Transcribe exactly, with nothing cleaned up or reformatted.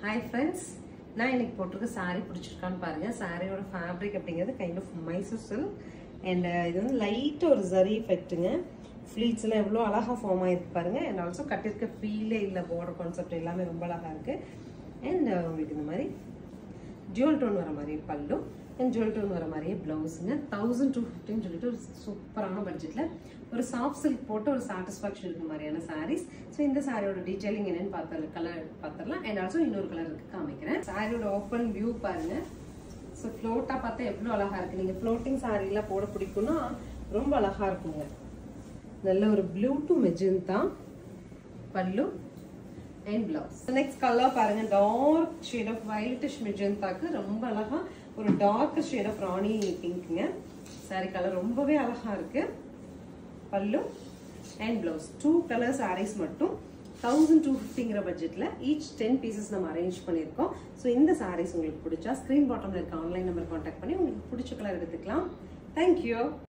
Hi friends, நான் இன்னைக்கு போட்டிருக்க saree பிடிச்சிருக்கான்னு பாருங்க. சாரியோட ஃபேப்ரிக் அப்படிங்கிறது kind of Mysore silk and இது வந்து லைட் ஒரு ஜரி எஃபெக்ட்டுங்க. ஃப்ளீட்ஸ்ல எவ்வளோ அழகா ஃபார்ம் ஆயிருக்கு பாருங்க. அண்ட் ஆல்சோ கட்டிருக்க ஃபீலே இல்லை, பார்டர் கான்செப்ட் எல்லாமே ரொம்ப அழகா இருக்கு. அண்ட் உங்களுக்கு இந்த மாதிரி ஜுவல் டோன் வர மாதிரி பல்லு அண்ட் ஜுவல் டோன் வர மாதிரியே பிளவுஸுங்க. தௌசண்ட் டூ ஃபிஃப்டின்னு சொல்லிட்டு ஒரு சூப்பரான பட்ஜெட்ல ஒரு சாஃப்ட் சில்க் போட்டு ஒரு சாட்டிஸ்ஃபேக்ஷன் இருக்கிற மாதிரியான சாரீஸ். ஸோ இந்த சாரியோட டீடைலிங் என்னன்னு பார்த்து கலர் பார்த்துடலாம். அண்ட் ஆல்சோ இன்னொரு கலர் இருக்கு காமிக்கிறேன். சாரியோட ஓப்பன் வியூ பாருங்க. ஸோ ஃப்ளோட்டா பார்த்தா எவ்வளோ அழகா இருக்கு. நீங்க ஃப்ளோட்டிங் சாரீலாம் போட பிடிக்கும்னா ரொம்ப அழகா இருக்குங்க. நல்ல ஒரு blue to magenta pallu and blouse. Next colour பாருங்க, டார்க் ஷேட் ஆஃப் வயலட்டிஷ் மெஜந்தாக்கு ரொம்ப அழகா ஒரு டார்க் ஷேட் ஆஃப் ராணி பிங்க்ங்க. சாரி கலர் ரொம்பவே அழகா இருக்கு. Pallu and blouse two colour sarees மட்டும் தௌசண்ட் டூ ஃபிஃப்டிங்கிற பட்ஜெட்ல ஈச் டென் பீசஸ் நம்ம அரேஞ்ச் பண்ணியிருக்கோம். ஸோ இந்த சாரீஸ் உங்களுக்கு பிடிச்சா ஸ்கிரீன் பாட்டம்ல இருக்க ஆன்லைன் நம்பர் கான்டாக்ட் பண்ணி உங்களுக்கு பிடிச்ச கலர் எடுத்துக்கலாம். தேங்க்யூ.